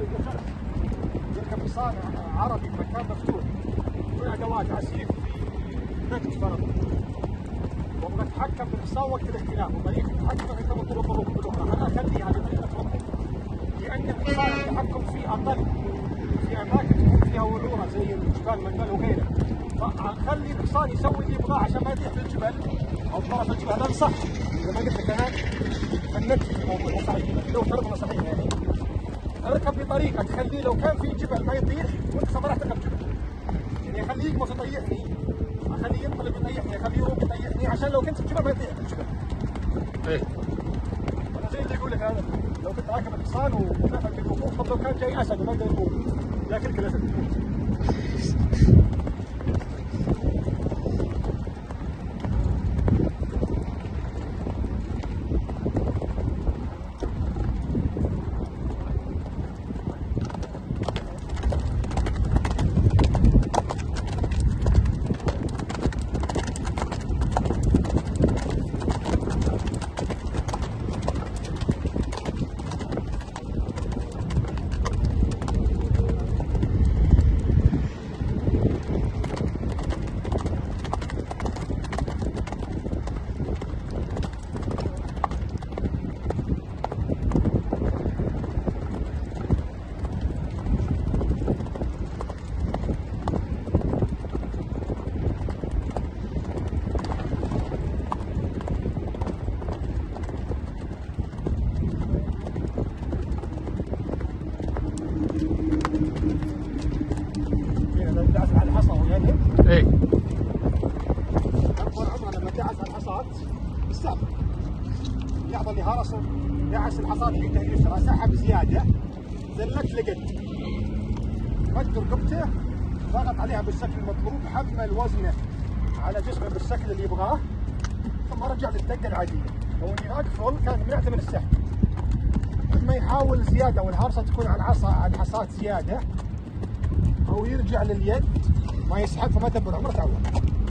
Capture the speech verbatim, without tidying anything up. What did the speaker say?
يركب حصان عربي في مكان مفتوح بدون ادوات عسيف في نجد فرض، وابغى اتحكم بالحصان وقت الاختلاف، وطريقه التحكم عندما طرق طرق بالأخرى، انا اخلي هذه طريقه ركوب، لان الحصان التحكم فيه اقل في اماكن تكون فيها ورورة زي الجبال المنبل وغيره، فاخلي الحصان يسوي اللي يبغاه عشان ما يطيح في الجبل او طرف الجبل. هذا صح زي ما قلت لك انا فننت الموضوع صحيح لو فرضنا صحيح، يعني اركب بطريقه تخليه لو كان في جبل ما يطيح وانت ما راح تركب جبل، يعني اخليه يقف يطيحني، اخليه ينطلق يطيحني، اخليه يروح يطيحني عشان لو كنت في الجبل ما يطيح في الجبل. ايه انا زي اللي اقول لك هذا لو كنت راكب الحصان ونفذ بالوقوف، طب لو كان جاي اسد وما يقدر يقوم ياكلك الاسد. ايه اكبر عمره لما دعس على الحصاد بالسحب، اللحظه اللي هرسوا دعس الحصاد في يده اليسرى، سحب زياده زلت لقد مد رقبته، ضغط عليها بالشكل المطلوب، حمل وزنه على جسمه بالشكل اللي يبغاه، ثم رجع للدقه العاديه. لو اني اقفل كان منعته من السحب، لما يحاول زياده والهرسه تكون على العصا على الحصاد زياده او يرجع لليد ما يسحب، فما تبر عمره تعود.